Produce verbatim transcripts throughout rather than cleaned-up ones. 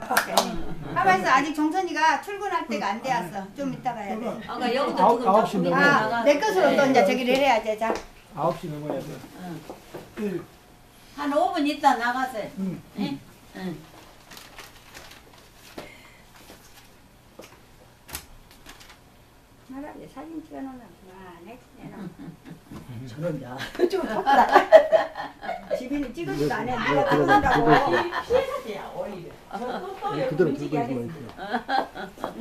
가만있어. 아직 정선이가 출근할 때가 안 되었어. 좀 이따 가야 돼. 아까 여기도 아홉- 지금 아홉 시 조금 넘어야 나가. 아, 내 것으로 또 이제 저기를 해야지. 자. 아홉 시 넘어야 돼. 응. 한 오 분 있다 나가세요. 응. 응. 응. 할아버지 사진 찍어놓으면 그만해. 저런다. 좀 덥다. 집에는 찍어도 안 해. 누가 찍는다고. 피해가지야 오히려. 네, 그대로 들고 있으면 있어.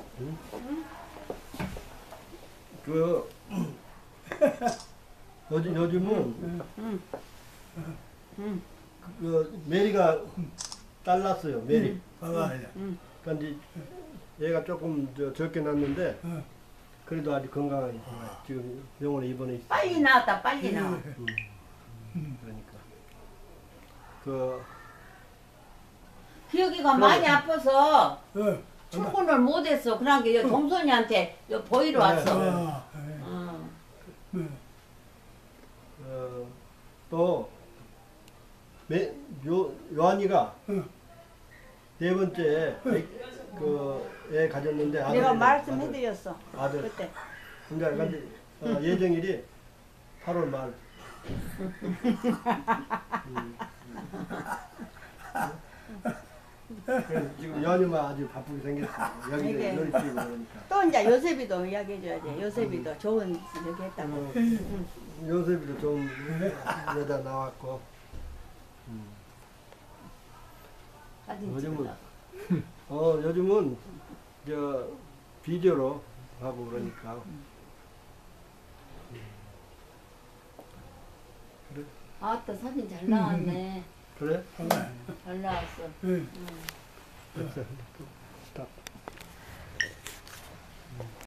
그 요즘 요즘은 그 메리가 딸 낳았어요. 메리. 그러니까 이제 얘가 조금 저 적게 낳았는데 그래도 아주 건강하게 지금 병원에 입원해 있어. 빨리 나왔다 빨리 나와. 음. 그러니까 그 기억이가 많이 아파서 출근을 못했어. 그러니까 여 동선이한테 여 보이러 왔어. 어. 어, 또 매, 요, 요한이가 네 번째 그애 가졌는데 아들, 내가 말씀해드렸어. 아들. 그때. 근데 근데 어, 예정일이 팔월 말. 음. 그래서 지금 연휴만 아주 바쁘게 생겼어. 여기 이게. 놀이 뛰고 그러니까. 또 이제 요셉이도 이야기해줘야지. 요셉이도 좋은 얘기 했다고. 어, 요셉이도 좀 여자 나왔고. 음. 사진 요즘은 찍으라. 어 요즘은 저 비디오로 하고 그러니까. 그래? 아따 사진 잘 나왔네. 그래? 잘 나왔어. 응.